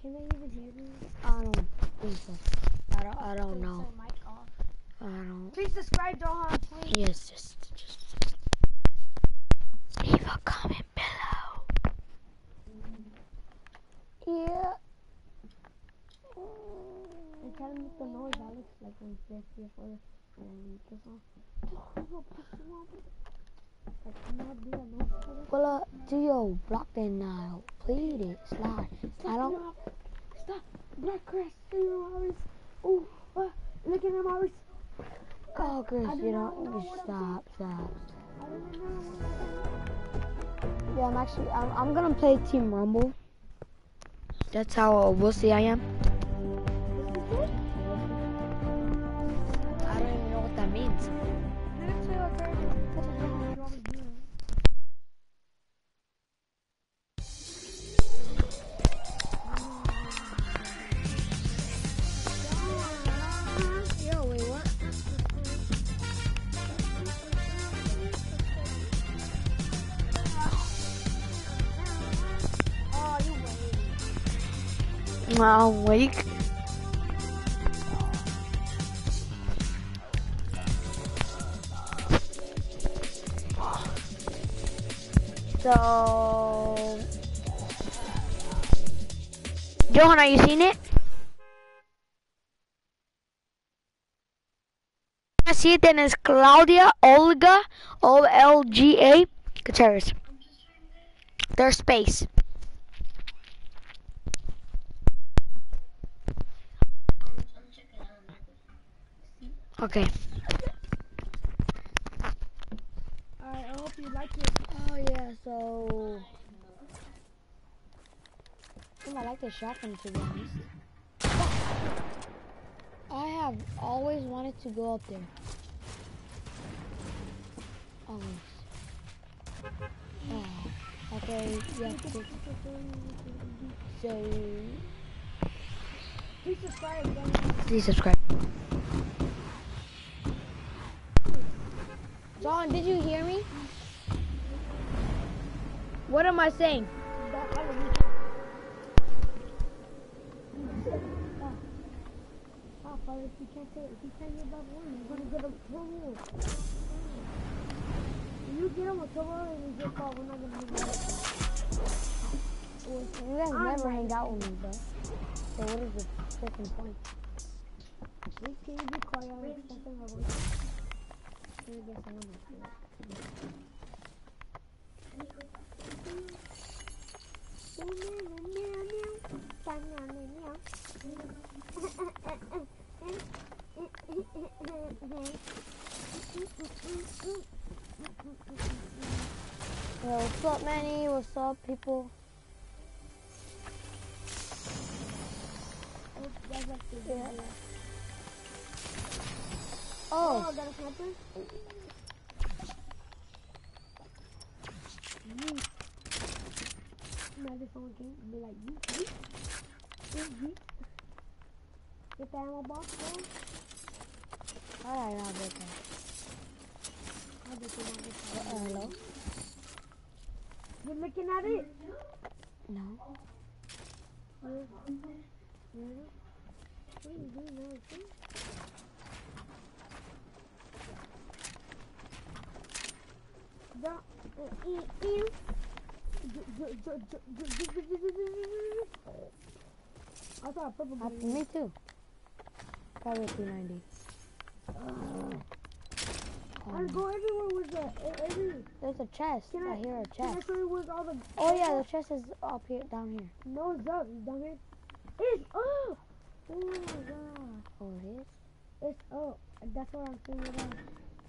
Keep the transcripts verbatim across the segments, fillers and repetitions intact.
can they even hear me? I don't think so. I don't. I don't know. Turn mic off. I don't. Please subscribe, Johan. Please. Yes, just, just, just leave a comment below. Yeah. And try to make the noise, Alex, like when F P S four and then this one. Like, can you do that noise, Alex? Well, uh, do your block then now. Please, it slide. Stop, I don't. you know, stop. Black Chris, you know, Maurice. Ooh, uh, look at him, Maurice. Oh, Chris, I do you not don't. know Just what I'm stop, stop. I don't know what Yeah, I'm actually. I'm. I'm gonna play Team Rumble. That's how uh, wussy I am. I don't even know what that means. Didn't say like very what the hell you always doing. Yo, wait, what? Oh, you waiting. I'm weak. So, Johan, are you seeing it? I see it. Then it's Claudia Olga O L G A Gutierrez. There's space. Okay. Alright, I hope you like it. Oh yeah. So, I think I like the shotgun to be honest. I have always wanted to go up there. Always. Oh, okay, yeah. So, Please subscribe, guys. please subscribe. John, did you hear me? What am I saying? That I will Ah, Father, if you can't say it, if you can't get that one, you're gonna get him trouble. If you get him in trouble and you get caught, we're not gonna do that. You guys I'm never right. hang out with me, bro. So what is the freaking point? Wait, can you be quiet? I'm expecting my voice. Can you get some of my Yo, what's up, Manny? What's up, people? Yeah. Oh, Oh, got a sniper? You. Imagine someone came and be like, you, you, you, you. Get the ammo box, bro. alright, I'll get that. I'll get you one. Uh, hello? You're looking at it? No. Yeah. Yeah. What are you doing now, too? The, uh, e, e. I saw a purple Uh, gun. me too. Probably two ninety. I go everywhere with the every. There's a chest. Can I, I hear a Can I chest. show you where's all the? Oh yeah, the chest is up here, down here. No, it's up. It's down here. It's up. Oh my god. Oh, it is? It's up. That's what I'm saying. It up.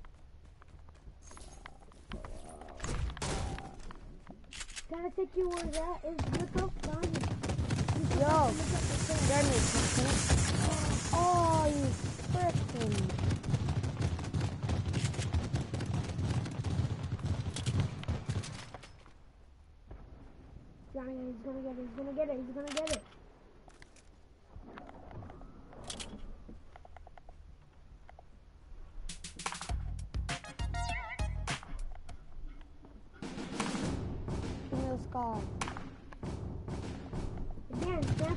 Can I take you where that is? Look up, down here. You Yo, look up the chest. Jeremy, can you- oh, you frickin'. Johnny, he's gonna get it. He's gonna get it. He's gonna get it. Give me the scar. Again, cancel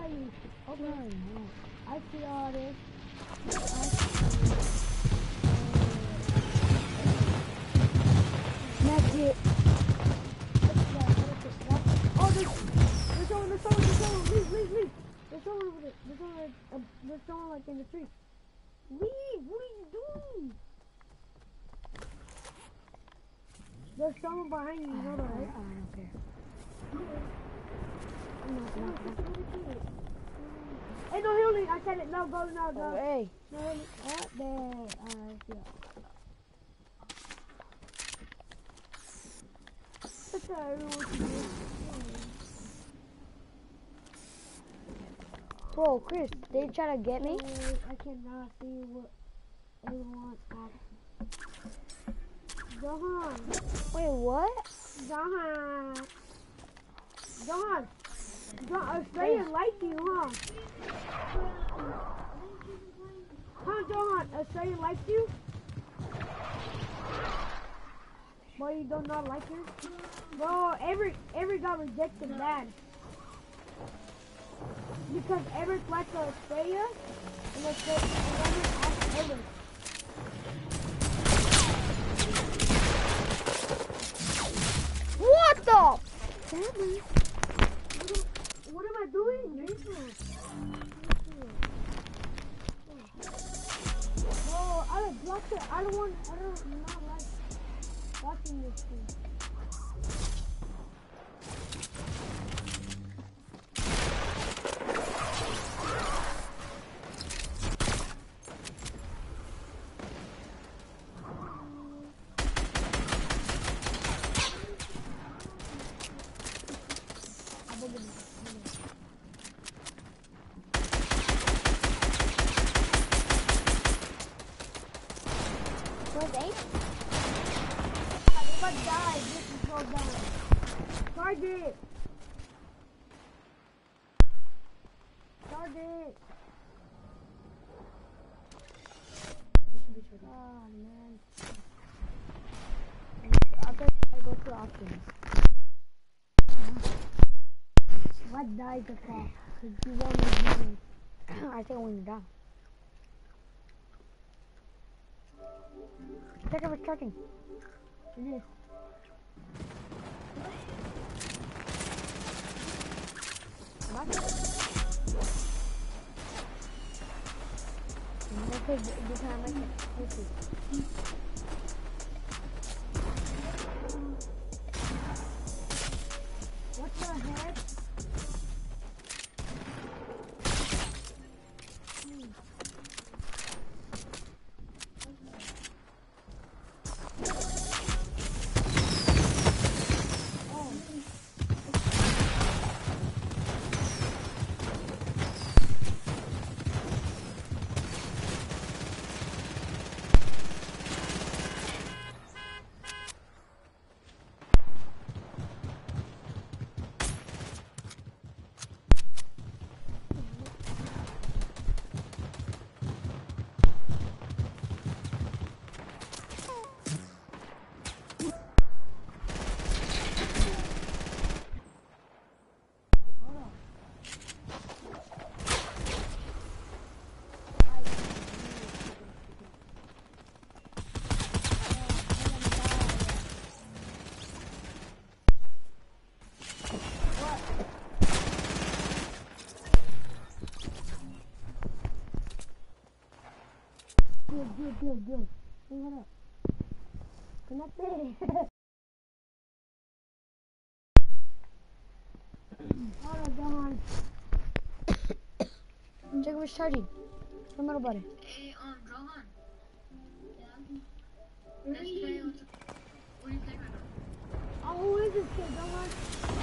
tell you. Okay. No, no. I see all this. I see. That's it. Oh, there's, there's someone, there's someone, there's someone. Leave, leave, leave. There's someone over there. There's someone, like, uh, there's someone like in the street. Leave. What are you doing? There's someone behind you. You know that, right? I don't care. Hey, no healing. I said it. No, go, no, go. Oh, hey. No healing. Oh, there. Alright, yeah. That's how everyone should do. Bro, Chris, they try to get me? Wait, I cannot see what everyone asks. Johan. Wait, what? Johan. Johan. Johan, Australia like you, huh? Huh, Johan? Australia likes you? Boy, you do not like her? Bro, every every got rejected bad. Because Everett likes Australia and Australia and Everett asked Everett. What the? Damn it. What am I doing? Oh, I don't block it. I don't want, I don't not like watching this thing. Target! Target! Oh man. I bet I go to options. What died the fall? Cause you want me to do this. I think when you're down. Check if it's charging. It is. What? Make it, you can make it. Let's see. What's the head? Good, good, good, good. Hey, what up? Connected. Hold on, Johan. Check if it's charging. No matter about it. Hey, um, Rohan. Yeah. Let's play with the... What do you play right now? Oh, who is this kid, Johan?